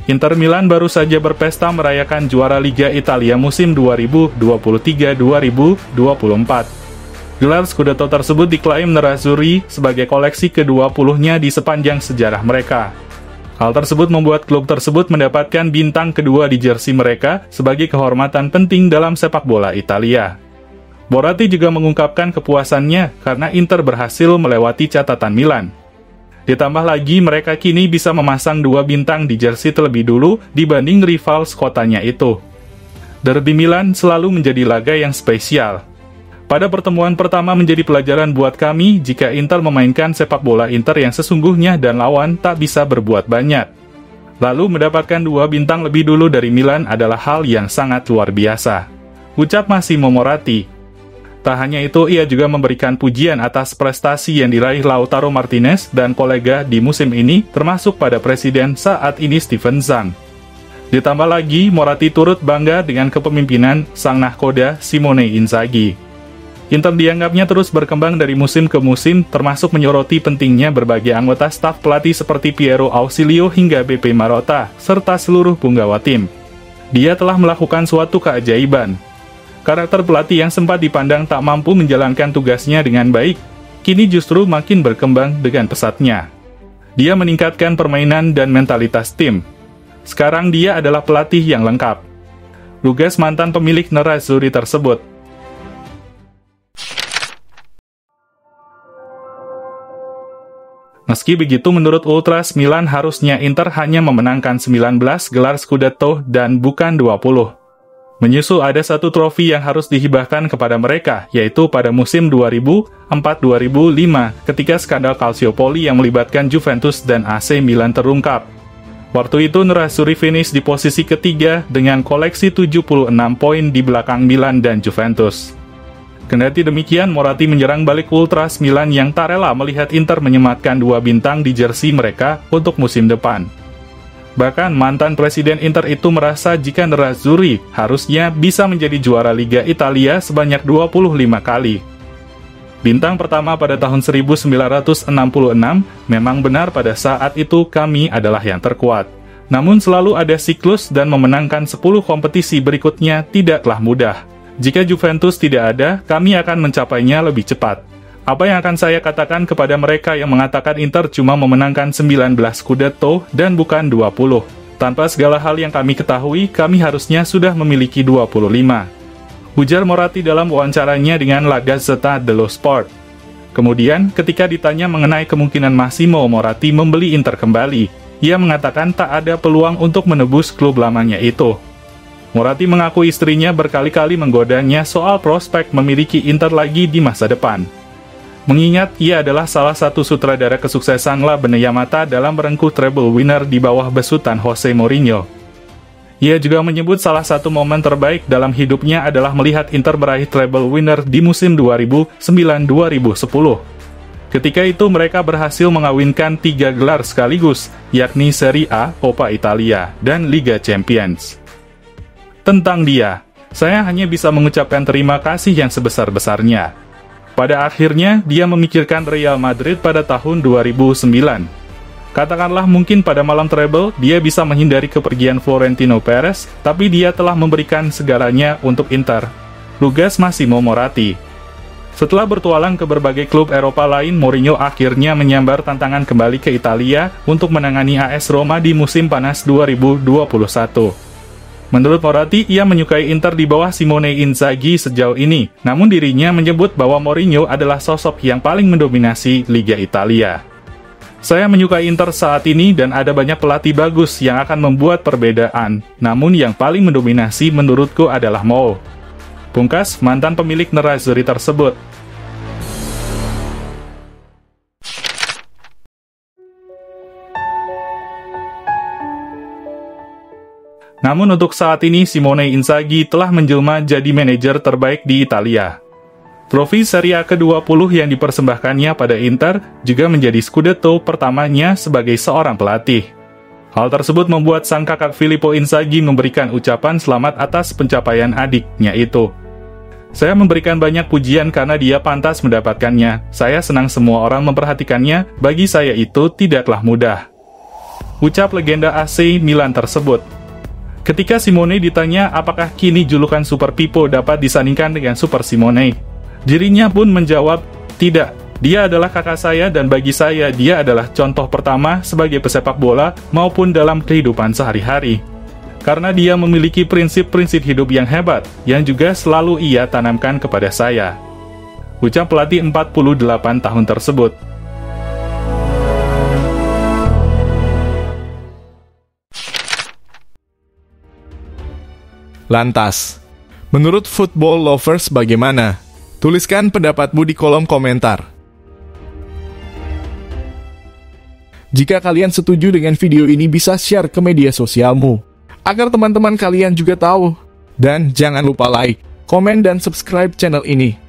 Inter Milan baru saja berpesta merayakan juara Liga Italia musim 2023-2024. Gelar Scudetto tersebut diklaim Nerazzurri sebagai koleksi ke-20-nya di sepanjang sejarah mereka. Hal tersebut membuat klub tersebut mendapatkan bintang kedua di jersey mereka sebagai kehormatan penting dalam sepak bola Italia. Moratti juga mengungkapkan kepuasannya karena Inter berhasil melewati catatan Milan. Ditambah lagi mereka kini bisa memasang 2 bintang di jersey terlebih dulu dibanding rival sekotanya itu. Derby Milan selalu menjadi laga yang spesial. Pada pertemuan pertama menjadi pelajaran buat kami jika Inter memainkan sepak bola Inter yang sesungguhnya dan lawan tak bisa berbuat banyak. Lalu mendapatkan 2 bintang lebih dulu dari Milan adalah hal yang sangat luar biasa, ucap Massimo Moratti. Tak hanya itu, ia juga memberikan pujian atas prestasi yang diraih Lautaro Martinez dan kolega di musim ini, termasuk pada presiden saat ini Steven Zhang. Ditambah lagi, Moratti turut bangga dengan kepemimpinan sang nahkoda Simone Inzaghi. Inter dianggapnya terus berkembang dari musim ke musim, termasuk menyoroti pentingnya berbagai anggota staf pelatih seperti Piero Ausilio hingga BP Marotta, serta seluruh punggawa tim. Dia telah melakukan suatu keajaiban. Karakter pelatih yang sempat dipandang tak mampu menjalankan tugasnya dengan baik, kini justru makin berkembang dengan pesatnya. Dia meningkatkan permainan dan mentalitas tim. Sekarang dia adalah pelatih yang lengkap. Lugas mantan pemilik Nerazzurri tersebut. Meski begitu, menurut Ultras Milan harusnya Inter hanya memenangkan 19 gelar Scudetto dan bukan 20. Menyusul ada satu trofi yang harus dihibahkan kepada mereka, yaitu pada musim 2004-2005 ketika skandal Calciopoli yang melibatkan Juventus dan AC Milan terungkap. Waktu itu Nerazzurri finish di posisi ketiga dengan koleksi 76 poin di belakang Milan dan Juventus. Kendati demikian, Moratti menyerang balik Ultras Milan yang tak rela melihat Inter menyematkan 2 bintang di jersey mereka untuk musim depan. Bahkan mantan presiden Inter itu merasa jika Nerazzurri harusnya bisa menjadi juara Liga Italia sebanyak 25 kali. Bintang pertama pada tahun 1966, memang benar pada saat itu kami adalah yang terkuat. Namun selalu ada siklus dan memenangkan 10 kompetisi berikutnya tidaklah mudah. Jika Juventus tidak ada, kami akan mencapainya lebih cepat. Apa yang akan saya katakan kepada mereka yang mengatakan Inter cuma memenangkan 19 Scudetto dan bukan 20? Tanpa segala hal yang kami ketahui, kami harusnya sudah memiliki 25. Ujar Moratti dalam wawancaranya dengan La Gazzetta dello Sport. Kemudian, ketika ditanya mengenai kemungkinan Massimo Moratti membeli Inter kembali, ia mengatakan tak ada peluang untuk menebus klub lamanya itu. Moratti mengaku istrinya berkali-kali menggodanya soal prospek memiliki Inter lagi di masa depan. Mengingat ia adalah salah satu sutradara kesuksesan La Beneamata dalam merengkuh treble winner di bawah besutan Jose Mourinho. Ia juga menyebut salah satu momen terbaik dalam hidupnya adalah melihat Inter meraih treble winner di musim 2009-2010. Ketika itu mereka berhasil mengawinkan 3 gelar sekaligus, yakni Serie A, Coppa Italia, dan Liga Champions. Tentang dia, saya hanya bisa mengucapkan terima kasih yang sebesar-besarnya. Pada akhirnya, dia memikirkan Real Madrid pada tahun 2009. Katakanlah mungkin pada malam treble, dia bisa menghindari kepergian Florentino Perez, tapi dia telah memberikan segalanya untuk Inter. Lugas Massimo Moratti. Setelah bertualang ke berbagai klub Eropa lain, Mourinho akhirnya menyambar tantangan kembali ke Italia untuk menangani AS Roma di musim panas 2021. Menurut Moratti, ia menyukai Inter di bawah Simone Inzaghi sejauh ini, namun dirinya menyebut bahwa Mourinho adalah sosok yang paling mendominasi Liga Italia. Saya menyukai Inter saat ini dan ada banyak pelatih bagus yang akan membuat perbedaan, namun yang paling mendominasi menurutku adalah Mo. Pungkas mantan pemilik Nerazzurri tersebut. Namun untuk saat ini, Simone Inzaghi telah menjelma jadi manajer terbaik di Italia. Trofi Serie A ke-20 yang dipersembahkannya pada Inter juga menjadi Scudetto pertamanya sebagai seorang pelatih. Hal tersebut membuat sang kakak Filippo Inzaghi memberikan ucapan selamat atas pencapaian adiknya itu. Saya memberikan banyak pujian karena dia pantas mendapatkannya. Saya senang semua orang memperhatikannya, bagi saya itu tidaklah mudah. ucap legenda AC Milan tersebut. Ketika Simone ditanya apakah kini julukan Super Pippo dapat disandingkan dengan Super Simone, dirinya pun menjawab, "Tidak, dia adalah kakak saya dan bagi saya dia adalah contoh pertama sebagai pesepak bola maupun dalam kehidupan sehari-hari. Karena dia memiliki prinsip-prinsip hidup yang hebat, yang juga selalu ia tanamkan kepada saya," ucap pelatih 48 tahun tersebut. Lantas, menurut football lovers bagaimana? Tuliskan pendapatmu di kolom komentar. Jika kalian setuju dengan video ini, bisa share ke media sosialmu, agar teman-teman kalian juga tahu. Dan jangan lupa like, komen, dan subscribe channel ini.